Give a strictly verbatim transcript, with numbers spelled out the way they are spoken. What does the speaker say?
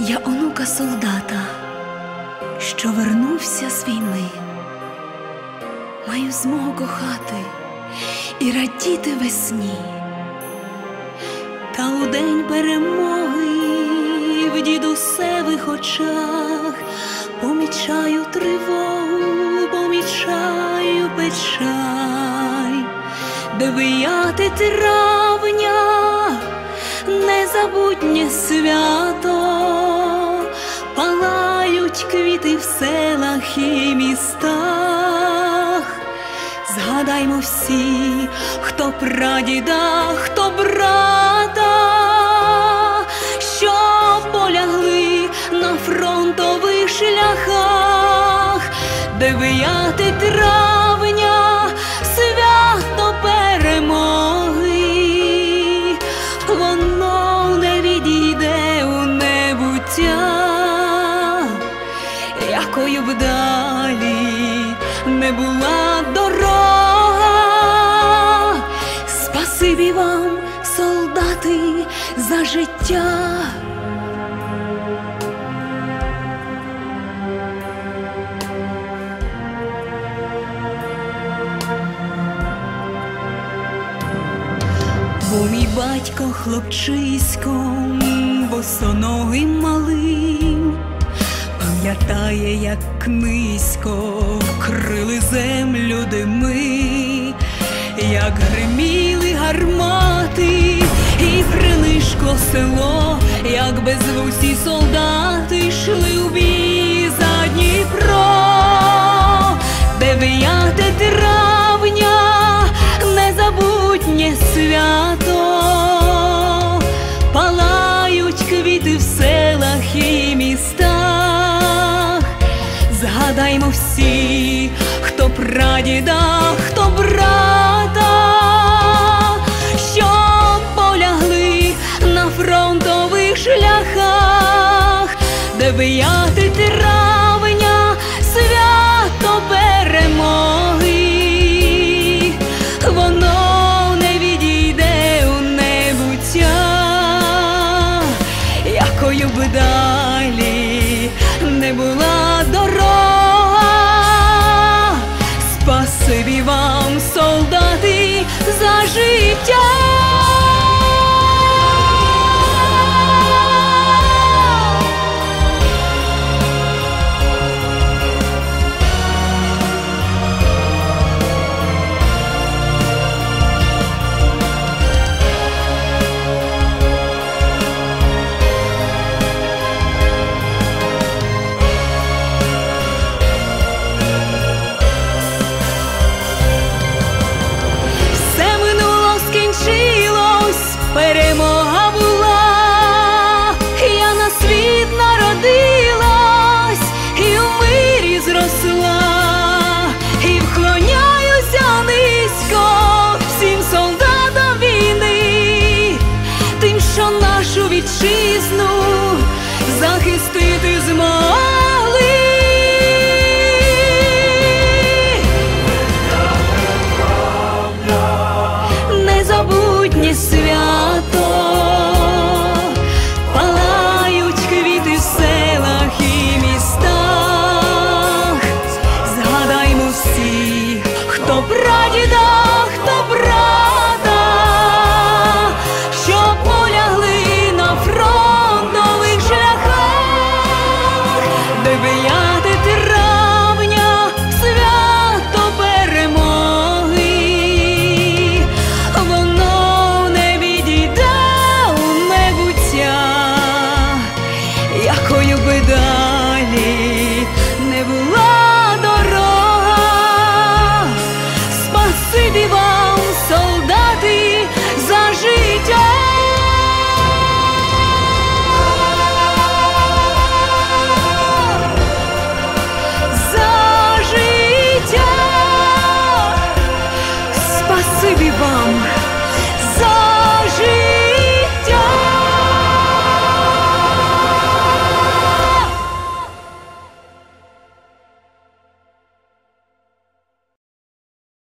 Я онука солдата, що вернувся з війни. Маю змогу кохати і радіти весні. Та у день перемоги в дідусевих очах помічаю тривогу, помічаю печаль. дев'яте травня, незабутнє свято, палають квіти в селах і містах. Згадаймо всі, хто прадіда, хто брата, що полягли на фронтових шляхах. дев'яте травня, свято перемоги, воно не відійде у небуття. Якою б далі не була дорога, спасибі вам, солдати, за життя. Бо мій батько хлопчиськом, босоногим малим, пам'ятає, як низько вкрили землю дими, як гриміли гармати і прилишко село, як безвусі солдати йшли у бій за Дніпро. дев'яте травня, незабутнє свято, палають квіти в селах і містах. Згадаймо всі, хто прадіда, хто брата, що полягли на фронтових шляхах. дев'яте травня, свято перемоги, воно не відійде у небуття. Якою б далі не була дорога, спасибі вам, солдати, за життя. Перемога була, я на світ народилась, і у мирі зросла, і вклоняюся низько всім солдатам війни, тим, що нашу вітчизну захистити